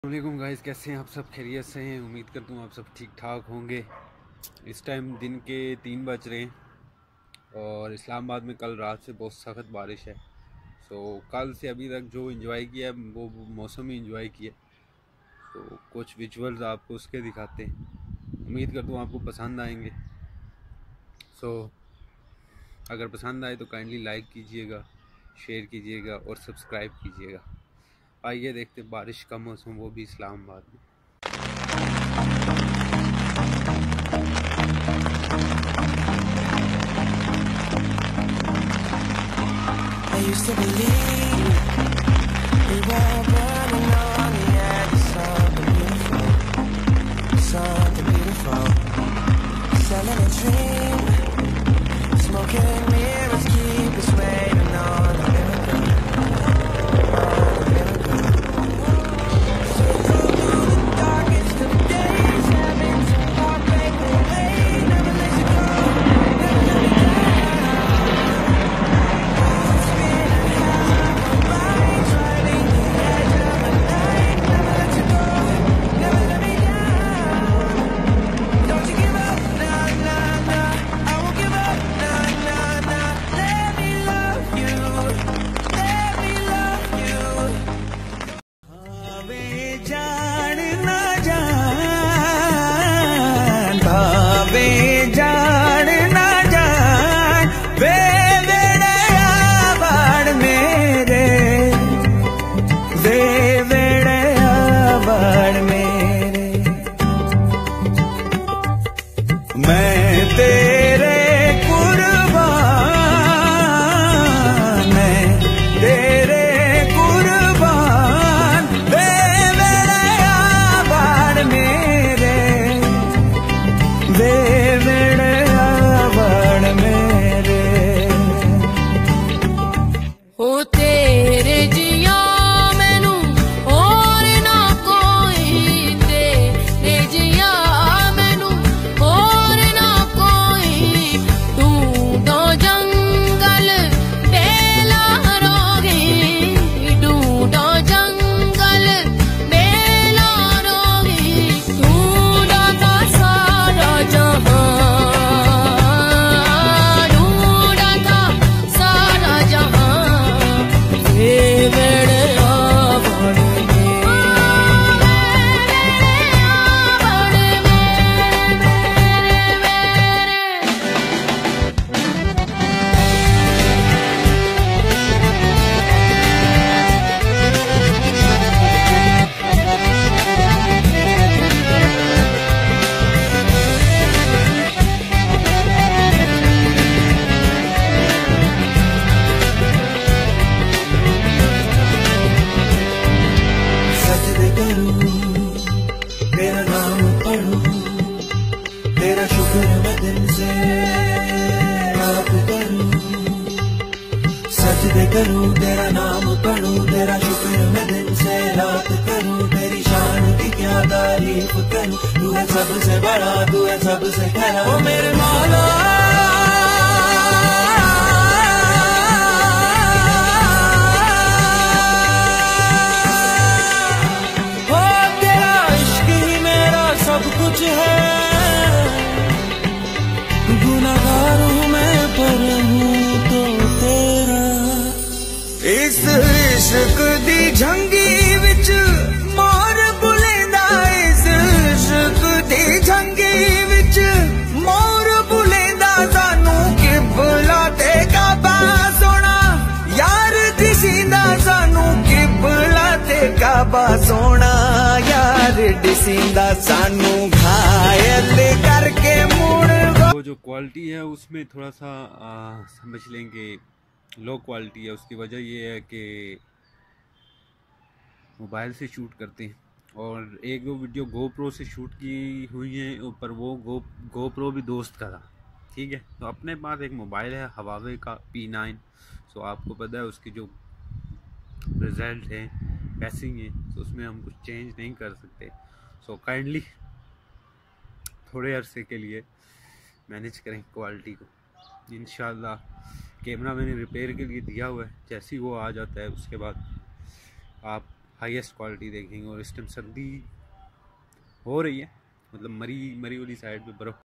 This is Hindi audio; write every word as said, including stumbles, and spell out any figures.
अस्सलामुअलैकुम गाइस, कैसे हैं आप सब? खैरियत से हैं? उम्मीद करता हूँ आप सब ठीक ठाक होंगे। इस टाइम दिन के तीन बज रहे हैं और इस्लामाबाद में कल रात से बहुत सख्त बारिश है। सो कल से अभी तक जो एंजॉय किया है वो मौसम ही एंजॉय किया। तो कुछ विजुअल्स आपको उसके दिखाते हैं, उम्मीद करता हूँ आपको पसंद आएंगे। सो अगर पसंद आए तो काइंडली लाइक कीजिएगा, शेयर कीजिएगा और सब्सक्राइब कीजिएगा। आइए देखते बारिश का मौसम, वो भी इस्लामाबाद में। I used to believe we were burning on the edge of something beautiful, something beautiful. Selling a dream, smoking mirrors keep us waiting on a miracle, on a miracle. So through the darkest of days, having to walk back away, never let you go, never let me down. करूं तेरा नाम पढ़ूं, तेरा शुक्र मैं दिन से रात करूं, तेरी शान की क्या तारीफ करूं। तू है सबसे बड़ा, तू है सबसे खरा, ओ मेरे मौला। ओ तेरा इश्क ही मेरा सब कुछ है, गुनाहगार हूं मैं पर हूं तो तेरा। इस इश्क दी झंगी विच मोर बुलेंदा, इस इश्क दी झंगी विच मोर बुलेंदा, सानू किबला ते काबा सोना यार दिसींदा, सानू किबला ते काबा सोना यार दिसींदा, सानू घायल करके मुड़। वो जो क्वालिटी है उसमें थोड़ा सा आ, समझ लेंगे लो क्वालिटी है। उसकी वजह ये है कि मोबाइल से शूट करते हैं और एक दो वीडियो गोप्रो से शूट की हुई हैं, पर वो गो गोप्रो भी दोस्त का था, ठीक है। तो अपने पास एक मोबाइल है हवावे का पी नाइन, सो आपको पता है उसकी जो रिज़ल्ट है पैसिंग है, तो उसमें हम कुछ चेंज नहीं कर सकते। सो काइंडली थोड़े अरसे के लिए मैनेज करें क्वालिटी को, इंशाल्लाह। कैमरा मैंने रिपेयर के लिए दिया हुआ है, जैसे ही वो आ जाता है उसके बाद आप हाईएस्ट क्वालिटी देखेंगे। और इस टाइम सर्दी हो रही है, मतलब मरी मरी वाली साइड पे बर्फ़